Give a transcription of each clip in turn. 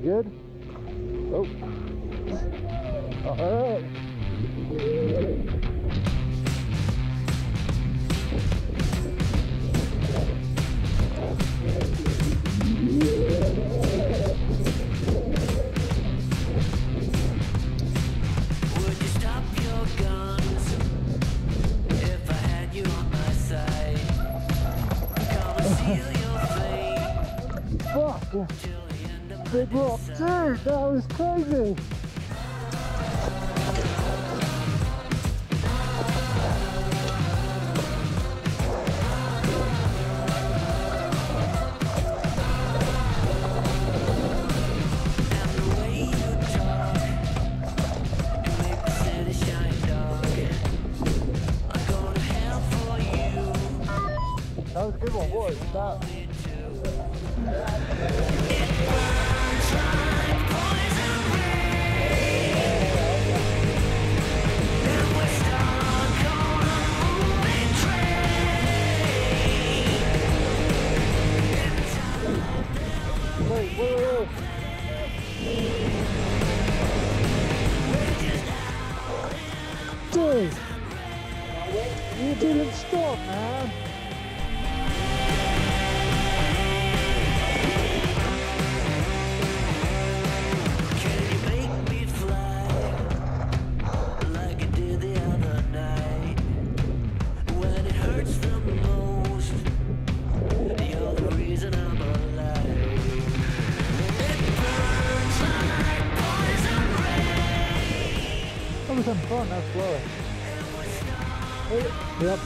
good? Oh. Alright. Would you stop your guns if I had you on my side? Come and seal your fate Fuck! till the end of my Big rock, dude, that was crazy! And the way you talk, you make the city shine dark. I go to hell for you. That was a good one, what was that? Wait. Dude! You didn't stop, man! Can you make me fly like I did the other night? When it hurts the most, you're the reason I'm alive. It burns like poison rain. That was some fun, that's slow. Yep.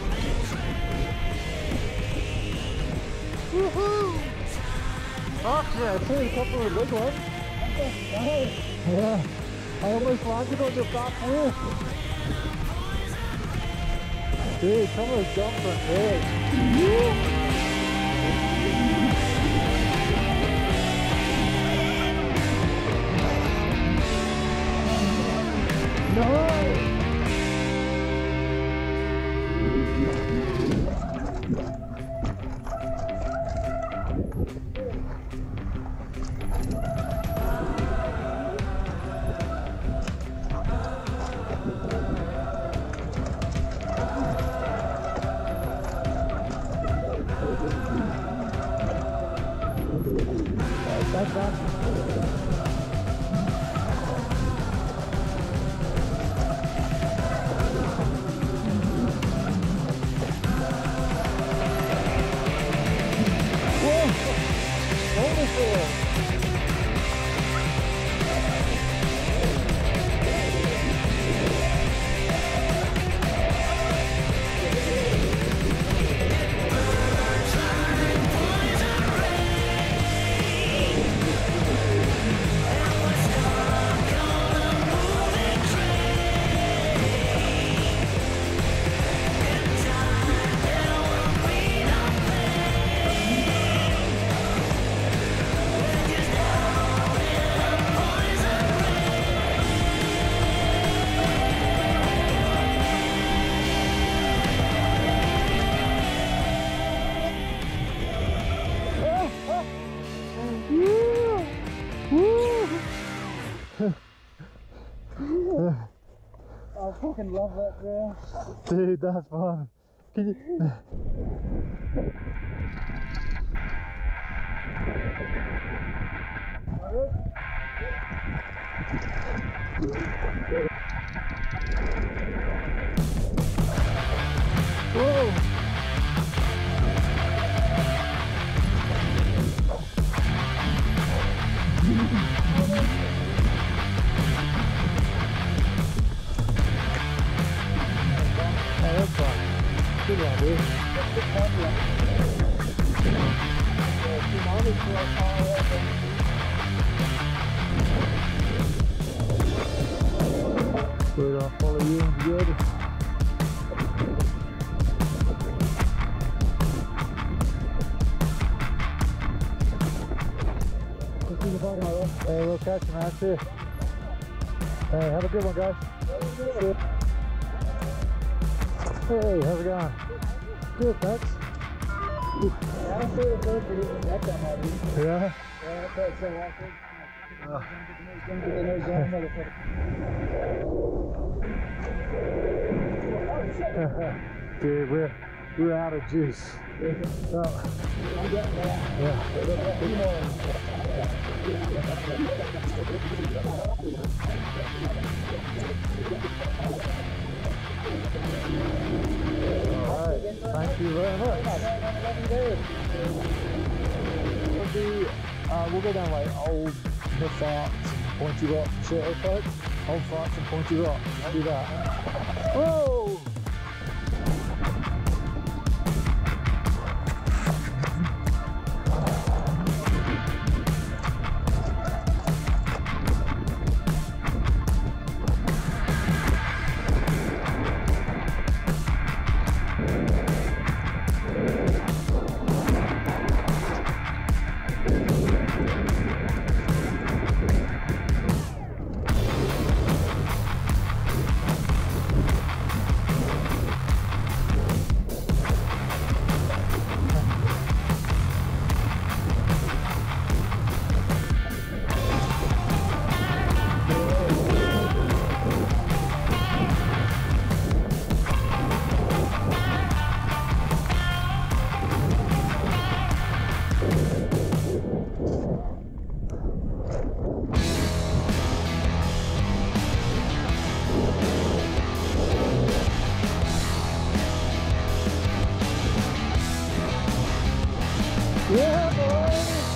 Woohoo! Fuck yeah, I see a couple of big ones. Yeah, I almost landed on your back wheel. Dude, some of those jumps are big. No! That's that. Wonderful! I fucking love that, bro. Dude, that's fun. Can you... Whoa! That's fun. Good one, dude. Tsunami for a car, Wait, I'll follow you. Good. Hey, we'll catch you, man. See you. Hey, have a good one, guys. See you. Hey, how's it going? Good, thanks. Yeah, I don't feel the third for getting that done, Yeah? Yeah, that's so awkward. Get the nose down, motherfucker. Dude, we're out of juice. Oh. Yeah. All right. Thank you very much. We'll go down like old farts and pointy rock shit, okay? Old farts and pointy rock. I'll do that. Oh! Yeah, boy!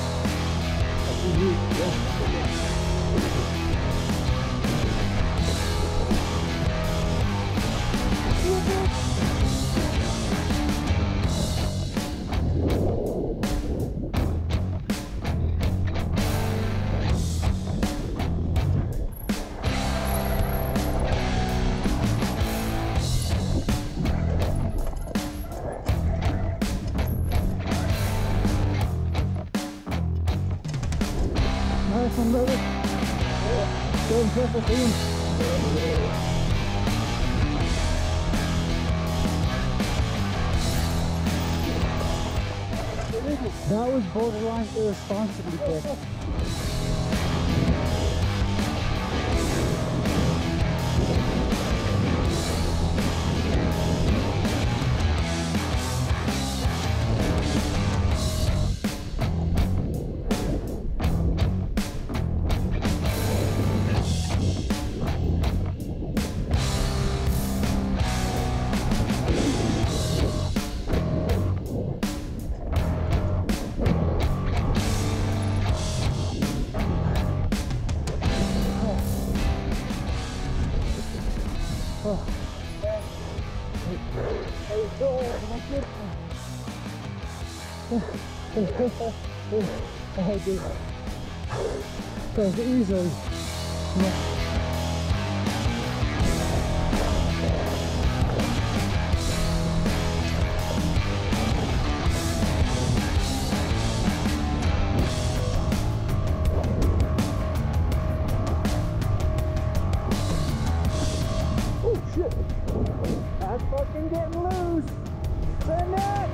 Nice one, brother. Go and press us in. That was borderline irresponsibly quick. Oh, dude. That was easy. Oh shit! That's fucking getting loose! Send it!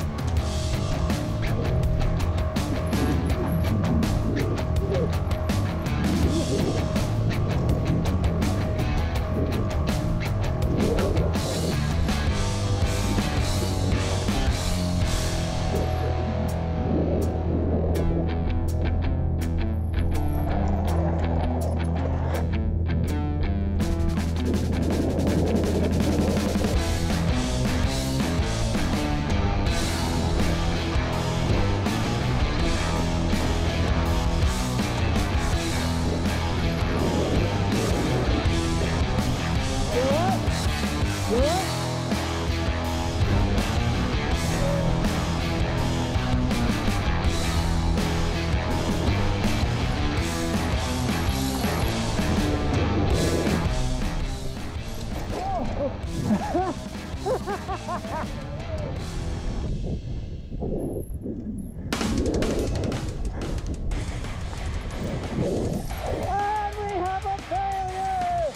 And we have a failure!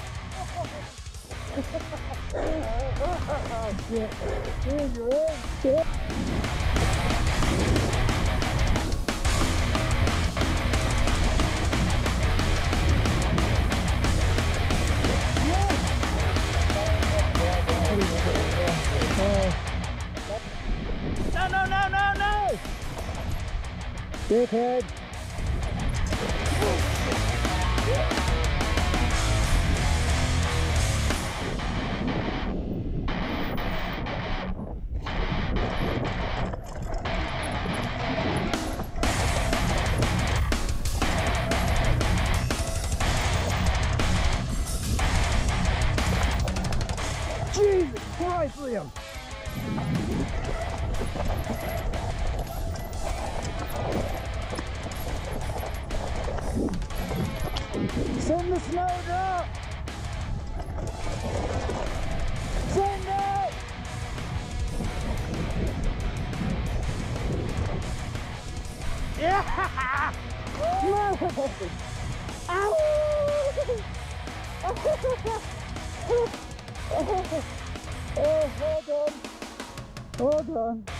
Oh shit. Here's your own shit. Dickhead. Jesus Christ, Liam! Send the snowdrop! Send it! Yeah! Ow! Oh, well done. Well done.